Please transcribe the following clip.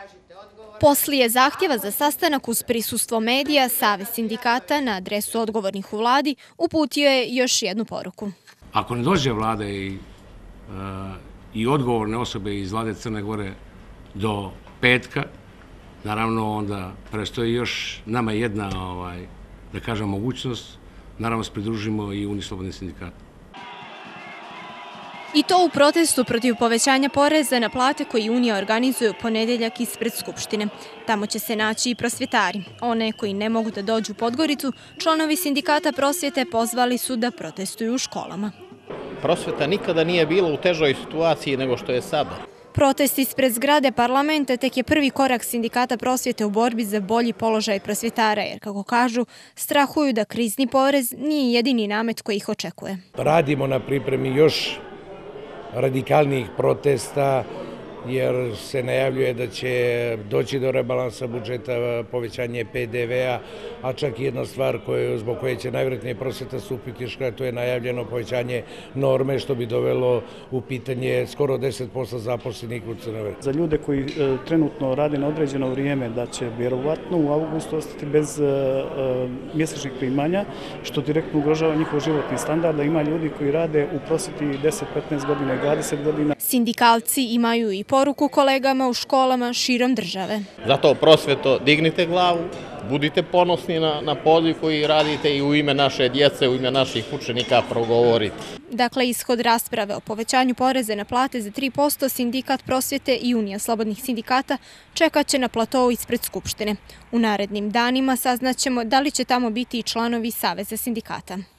Poslije zahtjeva za sastanak uz prisustvo medija, Savez sindikata na adresu odgovornih u vladi uputio je još jednu poruku. Ako ne dođe vlada i odgovorne osobe iz vlade Crne Gore do petka, naravno onda prestoji još nama jedna, da kažem, mogućnost, naravno se pridružimo i Uniji slobodnih sindikata. I to u protestu protiv povećanja poreza na plate koji Unija organizuje u ponedjeljak ispred Skupštine. Tamo će se naći i prosvjetari. One koji ne mogu da dođu u Podgoricu, članovi sindikata prosvjete pozvali su da protestuju u školama. Prosvjeta nikada nije bila u težoj situaciji nego što je sada. Protest ispred zgrade parlamenta tek je prvi korak sindikata prosvjete u borbi za bolji položaj prosvjetara, jer, kako kažu, strahuju da krizni porez nije jedini namet koji ih očekuje. Radimo na pripremi još radikalnijih protesta, jer se najavljuje da će doći do rebalansa budžeta, povećanje PDV-a, a čak i jedna stvar zbog koje će najvjerojatnije prosvjeta stupiti, to je najavljeno povećanje norme, što bi dovelo u pitanje skoro 10% zaposlenih u Crnoj Gori. Za ljude koji trenutno rade na određeno vrijeme da će vjerovatno u avgustu ostati bez mjesečnih primanja, što direktno ugrožava njihov životni standard, da ima ljudi koji rade u prosvjeti 10, 15 godina i 20 godina. Sindikalci imaju i poruku kolegama u školama širom države. Zato prosvjeto, dignite glavu, budite ponosni na poziv koji radite i u ime naše djece, u ime naših učenika progovorite. Dakle, ishod rasprave o povećanju poreza na plate za 3% sindikat prosvjete i Unija slobodnih sindikata čekat će na platou ispred Skupštine. U narednim danima saznaćemo da li će tamo biti i članovi Saveza sindikata.